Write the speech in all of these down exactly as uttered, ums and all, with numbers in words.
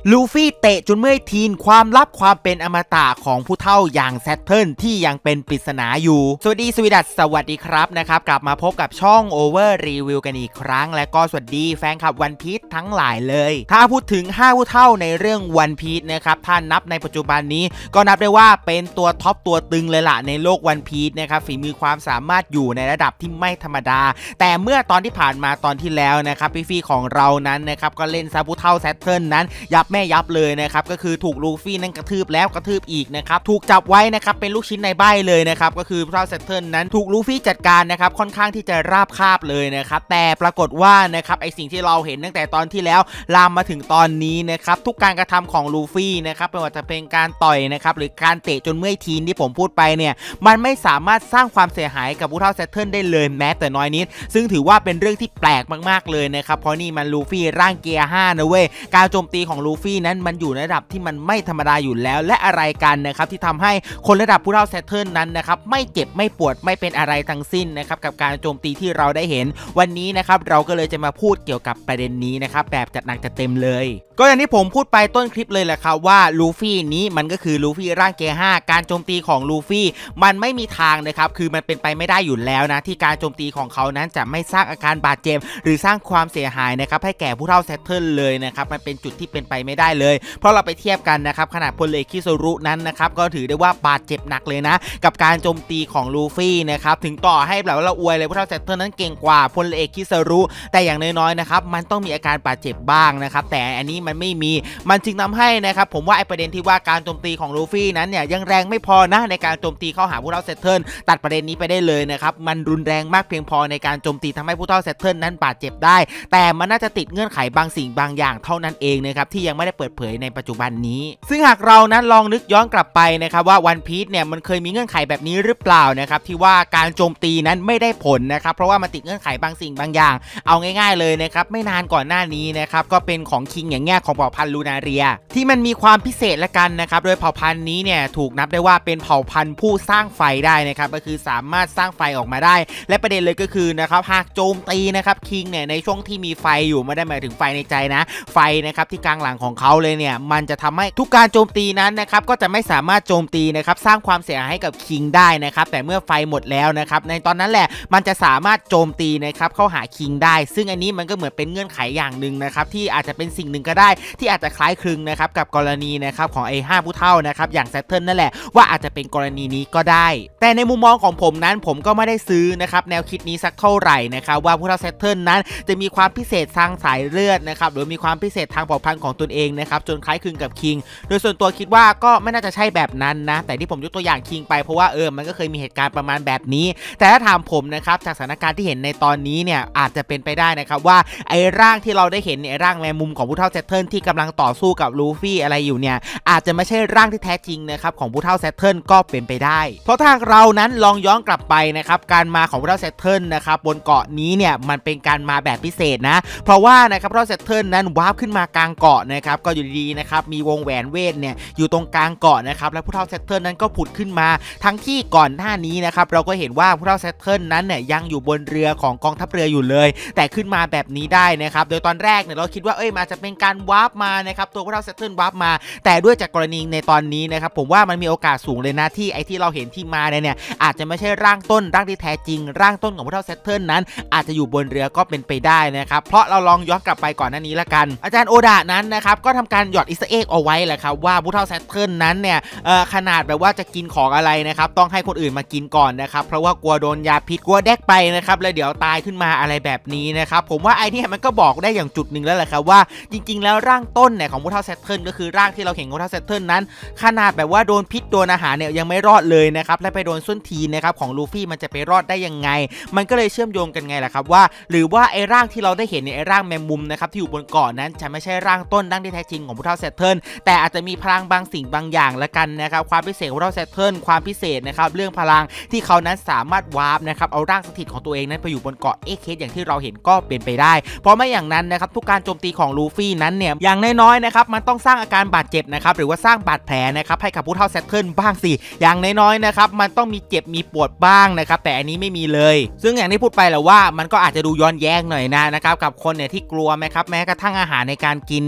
ลูฟี่เตะจนเมื่อยทีนความลับความเป็นอมตะของผู้เฒ่าอย่างแซตเทิลที่ยังเป็นปริศนาอยู่สวัสดีสวีดัสสวัสดีครับนะครับกลับมาพบกับช่อง Over Review กันอีกครั้งและก็สวัสดีแฟนคลับวันพีซทั้งหลายเลยถ้าพูดถึงห้าผู้เฒ่าในเรื่องวันพีซนะครับถ้านับในปัจจุบันนี้ก็นับได้ว่าเป็นตัวท็อปตัวตึงเลยล่ะในโลกวันพีซนะครับฝีมือความสามารถอยู่ในระดับที่ไม่ธรรมดาแต่เมื่อตอนที่ผ่านมาตอนที่แล้วนะครับพี่ฟีของเรานั้นนะครับก็เล่นซาผู้เฒ่าแซตเทิลนั้นยับแม่ยับเลยนะครับก็คือถูกลูฟี่นั้นกระทืบแล้วกระทืบอีกนะครับถูกจับไว้นะครับเป็นลูกชิ้นในใบเลยนะครับก็คือผู้เฒ่าแซตเทิลนั้นถูกลูฟี่จัดการนะครับค่อนข้างที่จะราบคาบเลยนะครับแต่ปรากฏว่านะครับไอสิ่งที่เราเห็นตั้งแต่ตอนที่แล้วลามมาถึงตอนนี้นะครับทุกการกระทำของลูฟี่นะครับไม่ว่าจะเป็นการต่อยนะครับหรือการเตะจนเมื่อยทีนที่ผมพูดไปเนี่ยมันไม่สามารถสร้างความเสียหายกับผู้เฒ่าแซตเทิลได้เลยแม้แต่น้อยนิดซึ่งถือว่าเป็นเรื่องที่แปลกมากๆเลยนะครับเพราะนี่มันลูฟี่ร่างเกียร์ห้านะเว้ยการโจมตีของลูฟี่นั้นมันอยู่ในระดับที่มันไม่ธรรมดาอยู่แล้วและอะไรกันนะครับที่ทำให้คนระดับผู้เฒ่าแซตเทิลนั้นนะครับไม่เจ็บไม่ปวดไม่เป็นอะไรทั้งสิ้นนะครับกับการโจมตีที่เราได้เห็นวันนี้นะครับเราก็เลยจะมาพูดเกี่ยวกับประเด็นนี้นะครับแบบจัดหนักจัดเต็มเลยก็อย่างที่ผมพูดไปต้นคลิปเลยแหละครับว่าลูฟี่นี้มันก็คือลูฟี่ร่างเกียร์ห้าการโจมตีของลูฟี่มันไม่มีทางนะครับคือมันเป็นไปไม่ได้อยู่แล้วนะที่การโจมตีของเขานั้นจะไม่สร้างอาการบาดเจ็บหรือสร้างความเสียหายนะครับให้แก่ผู้เฒ่าแซตเทิลเลยนะครับมันเป็นจุดที่เป็นไปไม่ได้เลยเพราะเราไปเทียบกันนะครับขนาดพลเอกคิโซรุนั้นนะครับก็ถือได้ว่าบาดเจ็บหนักเลยนะกับการโจมตีของลูฟี่นะครับถึงต่อให้แบบว่าเราอวยเลยผู้เฒ่าแซตเทิลนั้นเก่งกว่าพลเอกคิโซรุแต่อย่างน้อยๆนะครับมันต้องมีอาการบาดเจ็บบ้างนะครับแต่อันนี้มันไม่มีมันจึงทำให้นะครับผมว่าไอประเด็นที่ว่าการโจมตีของลูฟี่นั้นเนี่ยยังแรงไม่พอนะในการโจมตีเข้าหาผู้เฒ่าแซตเทิลตัดประเด็นนี้ไปได้เลยนะครับมันรุนแรงมากเพียงพอในการโจมตีทำให้ผู้เฒ่าแซตเทิลนั้นบาดเจ็บได้แต่มันน่าจะติดเงื่อนไขบางสิ่งบางอย่างเท่านั้นเองนะครับที่ยังไม่ได้เปิดเผยในปัจจุบันนี้ซึ่งหากเรานั้นลองนึกย้อนกลับไปนะครับว่าวันพีซเนี่ยมันเคยมีเงื่อนไขแบบนี้หรือเปล่านะครับที่ว่าการโจมตีนั้นไม่ได้ผลนะครับเพราะว่ามันติดเงื่อนไขบางสิ่งบางอย่างเอาง่ายๆเลยนะครับไม่นานก่อนหน้านี้นะครับก็เป็นของคิงอย่างเงี้ยของเผ่าพันธุ์ลูนาเรียที่มันมีความพิเศษละกันนะครับโดยเผ่าพันธุ์นี้เนี่ยถูกนับได้ว่าเป็นเผ่าพันธุ์ผู้สร้างไฟได้นะครับก็คือสามารถสร้างไฟออกมาได้และประเด็นเลยก็คือนะครับหากโจมตีนะครับคิงเนี่ยในช่วงที่มีไฟอยู่ไม่ได้หมายถึงไฟในใจนะไฟนะครับที่กลางหลังของเขาเลยเนี่ยมันจะทำให้ทุกการโจมตีนั้นนะครับก็จะไม่สามารถโจมตีนะครับสร้างความเสียหายให้กับคิงได้นะครับแต่เมื่อไฟหมดแล้วนะครับในตอนนั้นแหละมันจะสามารถโจมตีนะครับเข้าหาคิงได้ซึ่งอันนี้มันก็เหมือนเป็นเงื่อนไขอย่างหนึ่งนะครับที่อาจจะเป็นสิ่งหนึ่งก็ได้ที่อาจจะคล้ายคลึงนะครับกับกรณีนะครับของไอ้ห้าผู้เฒ่านะครับอย่างแซตเทิลนั่นแหละว่าอาจจะเป็นกรณีนี้ก็ได้แต่ในมุมมองของผมนั้นผมก็ไม่ได้ซื้อนะครับแนวคิดนี้สักเท่าไหร่นะครับว่าผู้เฒ่าแซตเทิลนั้นจะมีความพิเศษทางสายเลือดนะครับหรือมีความพิเศษทางเผ่าพันธุ์ของตนเองนะครับจนคล้ายคลึงกับคิงโดยส่วนตัวคิดว่าก็ไม่น่าจะใช่แบบนั้นนะแต่ที่ผมยกตัวอย่างคิงไปเพราะว่าเออมันก็เคยมีเหตุการณ์ประมาณแบบนี้แต่ถ้าถามผมนะครับจากสถานการณ์ที่เห็นในตอนนี้เนี่ยอาจจะเป็นไปได้นะครับว่าไอ้ร่างที่เราได้เห็นเนี่ยร่างแมงมุมของผู้เฒ่าแซตเทิลที่กำลังต่อสู้กับลูฟี่อะไรอยู่เนี่ยอาจจะไม่ใช่ร่างที่แท้จริงนะครับของผู้เฒ่าแซตเทิลก็เป็นไปได้เพราะถ้าเรานั้นลองย้อนกลับไปนะครับการมาของผู้เฒ่าแซตเทิลนะครับบนเกาะนี้เนี่ยมันเป็นการมาแบบพิเศษนะเพราะว่านะครับผู้เฒ่าแซตเทิลนั้นวาร์ปขึ้นมากลางเกาะนะครับก็อยู่ดีๆนะครับมีวงแหวนเวทเนี่ยอยู่ตรงกลางเกาะนะครับและผู้เฒ่าแซตเทิลนั้นก็ผุดขึ้นมาทั้งที่ก่อนหน้านี้นะครับเราก็เห็นว่าผู้เฒ่าแซตเทิลนั้นเนี่ยยังอยู่บนเรือของกองทัพเรืออยู่เลยแต่ขึ้นมาแบบนี้ได้นะครับโดยตอนแรกเนี่ยเราคิดว่าเอ้ยมาจะเป็นการวาร์ปมานะครับตัวผู้เฒ่าแซตเทิลวาร์ปมาแต่ด้วยจากกรณีในตอนนี้นะครับผมว่ามันมีโอกาสสูงเลยนะที่ไอ้ที่เราเห็นที่มาเนี่ยอาจจะไม่ใช่ร่างต้นร่างที่แท้จริงร่างต้นของผู้เฒ่าแซตเทิลนั้นอาจจะอยู่บนเรือก็เป็นไปได้นะครับเพราะเราลองย้อนกลับไปก่อนหน้านี้ละกันอาจารย์โอดะนั้นนะครับก็ทำการหยอดอิสเอ็กเอาไว้แหละครับว่าผู้เฒ่าแซตเทิลนั้นเนี่ยเอ่อขนาดแบบว่าจะกินของอะไรนะครับต้องให้คนอื่นมากินก่อนนะครับเพราะว่ากลัวโดนยาพิษกลัวแดกไปนะครับแล้วเดี๋ยวตายขึ้นมาอะไรแบบนี้นะครับผมว่าไอ้นี่มันก็บอกได้อย่างจุดหนึ่งแล้วแหละครับว่าจริงๆแล้วร่างต้นเนี่ยของผู้เฒ่าแซตเทิลก็คือร่างที่เราเห็นของผู้เฒ่าแซตเทิลนั้นขนาดแบบว่าโดนพิษโดนอาหารเนี่ยยังไม่รอดเลยนะครับและไปโดนส้นทีนะครับของลูฟี่มันจะไปรอดได้ยังไงมันก็เลยเชื่อมโยงกันไงล่ะครับว่าหรือว่าไอ้ร่างที่เราได้เห็นในไอ้ร่างแมงมุมนะครับที่อยู่บนเกาะนั้นจะไม่ใช่ร่างต้นร่างที่แท้จริงของผู้เฒ่าแซตเทิลแต่อาจจะมีพลังบางสิ่งบางอย่างละกันนะครับความพิเศษของผู้เฒ่าแซตเทิลความพิเศษนะครับเรื่องพลังที่เขานั้นสามารถวาร์ปนะครับเอาร่างสถิตของตัวเองนั้นไปอยู่บนเกาะเอเคสอย่างที่เราเห็นก็เป็นไปได้เพราะไม่อย่างนั้นนะครับทุกการโจมตีของลูฟี่นั้นเนี่ยอย่างน้อยๆนะครับมันต้องสร้างอาการบาดเจ็บนะครับหรือว่าสร้างบาดแผลนะครับให้กับผู้เฒ่าแซตเทิลบ้างสิอย่างน้อยๆนะครับมันต้องมีเจ็บมีปวดบ้างนะครับแต่อันนี้ไม่มีเลยซึ่งอย่างที่พูดไปแหละว่ามันก็อาจจะดูย้อนแย้งหน่อยนะนะครับกับคนเนี่ยที่กลัวไหมครับแม้กระทั่งอาหารในการกินเนี่ยแต่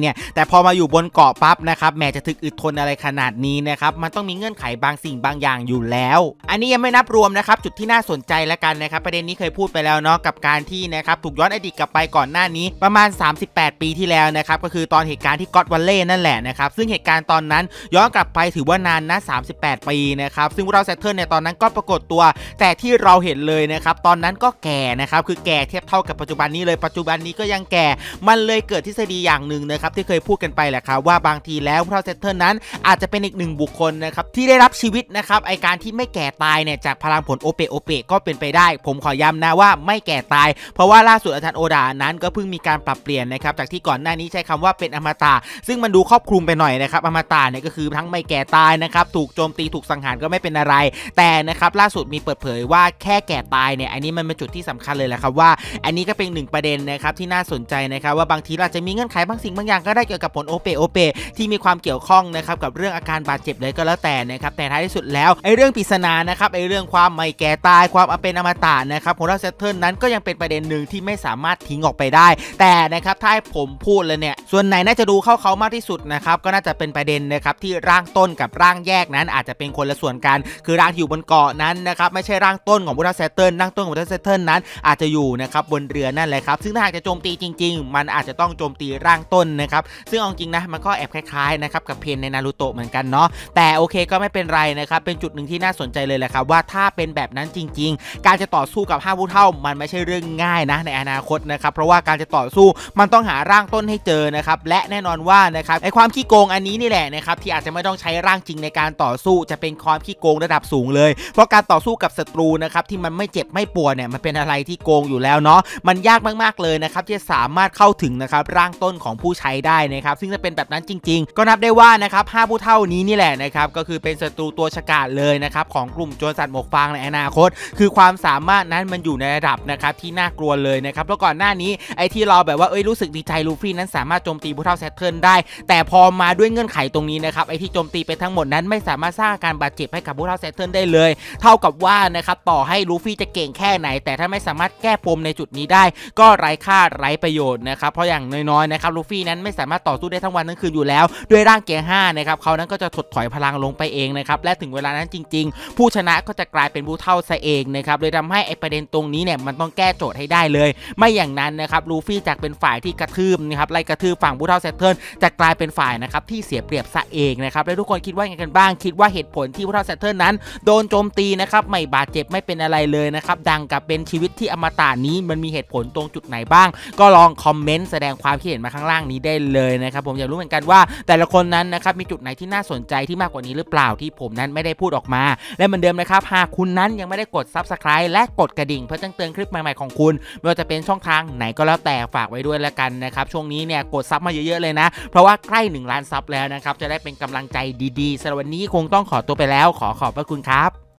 พอมาอยู่บนเกาะปั๊บนะครับแหมจะถึกอึดทนอะไรขนาดนี้นะครับมันต้องมีเงื่อนไขบางสิ่งบางอย่างอยู่แล้วอันนี้ยังไม่นับรวมนะครับจุดที่น่าสนใจแล้วกันนะครับประเด็นนี้เคยพูดไปแล้วเนาะกับการที่นะครับถูกย้อนอดีตกลับไปก่อนหน้านี้ประมาณสามสิบแปดปีที่แล้วนะครับก็คือตอนเหตุการณ์ที่ก็อดวัลเล่นั่นแหละนะครับซึ่งเหตุการณ์ตอนนั้นย้อนกลับไปถือว่านานนะสามสิบแปดปีนะครับซึ่งพวกเราแซตเทิลในตอนนั้นก็ปรากฏตัวแต่ที่เราเห็นเลยนะครับตอนนั้นก็แก่นะครับคือแก่เทียบเท่ากับปัจจุบันนี้เลยปัจจุบันนี้ก็ยังแก่มันเลยเกิดทฤษฎีอย่างหนึ่งนะครับที่เคยพูดกันไปแหละครับว่าบางทีแล้วพวกเราแซตเทิลนั้นอาจจะเป็นอีกหนึ่งบุคคลนะครับที่ได้รับชีวิตนะครับไอการที่ไม่แก่ตายเนี่ยจากพลังผลโอเปโอเปก็เป็นไปได้ผมขอย้ำนะว่าไม่แก่ตายเพราะว่าล่าสุดอาจารย์โอดานั้นก็เพิ่งมีการปรับเปลี่ยนนะครับจากที่ก่อนหน้านี้ใช้คำว่าเป็นอมตะซึ่งมันดูครอบคลุมไปหน่อยนะครับอมตะเนี่ยก็คือทั้งไม่แก่ตายนะครับถูกโจมตีถูกสังหารก็ไม่เป็นอะไรแต่นะครับล่าสุดมีเปิดเผยว่าแค่แก่ตายเนี่ยอันนี้มันเป็นจุดที่สำคัญเลยแหละครับว่าอันนี้ก็เป็นหนึ่งประเด็นนะครับที่น่าสนใจนะครับว่าบางทีเราจะมีเงื่อนไขบางสิ่งบางอย่างก็ได้เกี่ยวกับผลโอเปโอเปที่มีความเกี่ยวข้องนะครับกับเรื่องอาการบาดเจ็บเลยก็แล้วแต่นะครับแต่ท้ายที่สุดแล้วไอ้เรื่องปริศนานะครับไอ้เรื่องความไม่แก่ตายความเป็นอมตะนะครับของเราแซตเทิลนั้นก็ยังเป็นประเด็นหนึ่งที่ไม่สามารถทิ้งออกไปได้แต่นะครับถ้าให้ผมพูดเลยเนี่ยส่วนไหนน่าจะดูเข้าเขามากที่สุดนะครับก็น่าจะเป็นประเด็นนะครับที่ร่างต้นกับร่างแยกนั้นอาจจะเป็นคนละส่วนกันคือร่างที่อยู่บนเกาะนั้นนะครับไม่ใช่ร่างต้นของพุทธแซตเทิลร่างต้นของพุทธแซตเทิลนั้นอาจจะอยู่นะครับบนเรือนั่นแหละครับซึ่งถ้าหากจะโจมตีจริงๆมันอาจจะต้องโจมตีร่างต้นนะครับซึ่งเอาจริงนะมันก็แอบคล้ายๆนะครับกับเพนในนารูโตะเหมือนกันเนาะแต่โอเคก็ไม่เป็นไรนะครับเป็นจุดหนึ่งที่น่าสนใจเลยแหละครับว่าถ้าเป็นแบบนั้นจริงๆการจะต่อสู้กับห้าผู้เฒ่ามันไม่ใช่เรื่องง่ายนะในอนาคตนะครับเพราะว่าการจะต่อสู้มันต้องหาร่างต้นให้เจอนะครับและแน่นอนว่านะครับไอความขี้โกงอันนี้นี่แหละนะครับที่อาจจะไม่ต้องใช้ร่างจริงในการต่อสู้จะเป็นความขี้โกงระดับสูงเลยเพราะการต่อสู้กับศัตรูนะครับที่มันไม่เจ็บไม่ปวดเนี่ยมันเป็นอะไรที่โกงอยู่แล้วเนาะมันยากมากๆเลยนะครับที่จะสามารถเข้าถึงนะครับร่างต้นของผู้ใช้ได้นะครับซึ่งจะเป็นแบบนั้นจริงๆก็นับได้ว่านะครับห้าผู้เฒ่านี้นี่แหละนะครับก็คือเป็นศัตรูตัวฉกาจเลยนะครับของกลุ่มโจรสัตว์หมวกฟางในอนาคตคือความสามารถนั้นมันอยู่ในระดับนะครับที่น่ากลัวเลยนะครับแล้วก่อนหน้านี้ไอ้ที่เราแบบว่าเอ้ยรู้สึกดีใจลูฟี่นั้นสามารถโจมตีผู้เฒ่าแซตเทิลได้แต่พอมาด้วยเงื่อนไขตรงนี้นะครับไอ้ที่โจมตีไปทั้งหมดนั้นไม่สามารถสร้างอาการบาดเจ็บให้กับผู้เฒ่าแซตเทิลได้เลยเท่ากับว่านะครับต่อให้ลูฟี่จะเก่งแค่ไหนแต่ถ้าไม่สามารถแก้ปมในจุดนี้ได้ก็ไร้ค่าไร้ประโยชน์นะครับเพราะอย่างน้อยๆนะครับลูฟี่นั้นไม่สามารถต่อสู้ได้ทั้งวันทั้งคืนอยู่แล้วด้วยร่างเกียร์ห้านะครับเขานั้นก็จะถดถอยพลังลงไปเองนะครับและถึงเวลานั้นจริงๆผู้ชนะก็จะกลายเป็นผู้เฒ่าซะเองนะครับเลยทำให้ไอ้ประเด็นตรงนี้เนี่ยมันต้องแก้โจทย์ให้ได้เลยไม่อย่างนั้นนะครับลูฟี่จากเป็นฝ่ายที่กระทืบนะครับไล่กระทืบฝั่งผู้เฒ่าแซตเทิลจะกลายเป็นฝ่ายนะครับที่เสียเปรียบซะเองนะครับและทุกคนคิดว่าไงกันบ้างคิดว่าเหตุผลที่ผู้เฒ่าแซตเทิลนั้นโดนโจมตีนะครับไม่บาดเจ็บไม่เป็นอะไรเลยนะครับดังกับเป็นชีวิตที่อมตะนี้มันมีเหตุผลตรงจุดไหนบ้างก็ลองคอมเมนต์แสดงความคิดเห็นมาข้างล่างนี้ได้เลยนะครับผมอยากรู้เหมือนกันว่าแต่ละคนนั้นนะครับมีจุดไหนที่น่าสนใจที่มากกว่านี้หรือเปล่าที่ผมนั้นไม่ได้พูดออกมาและเหมือนเดิมนะครับหากคุณนั้นยังไม่ได้กด ซับสไครบ์ และกดกระดิ่งเพื่อแจ้งเตือนคลิปใหม่ๆของคุณไม่ว่าจะเป็นช่องทางไหนก็แล้วแต่ฝากไว้ด้วยแล้วกันนะครับช่วงนี้เนี่ยกดซับมาเยอะๆเลยนะเพราะว่าใกล้หนึ่งล้านซับแล้วนะครับจะได้เป็นกำลังใจดีๆสำหรับวันนี้คงต้องขอตัวไปแล้วขอขอบพระคุณครับ